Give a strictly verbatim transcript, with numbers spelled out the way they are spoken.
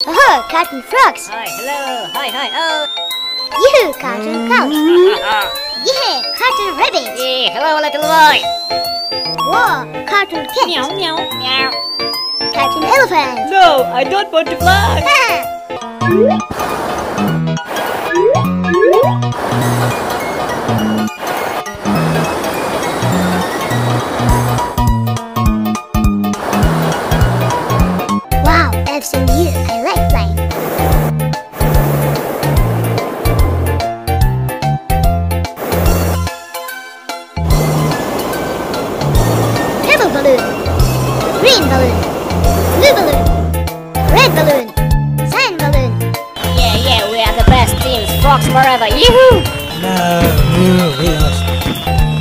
Oh, Cartoon Frogs. Hi, hello, hi, hi, oh. You, Cartoon Cows. Yeah, Cartoon Rabbit. Yeah, hello, little boy. Whoa, Cartoon Cat. Meow, meow, meow. Cartoon Elephant. No, I don't want to fly. Wow, I've seen you. I like flying. Purple balloon, green balloon, blue balloon, red balloon, cyan balloon. Yeah, yeah, we are the best teams. Frogs forever. Yoo-hoo! No, we lost.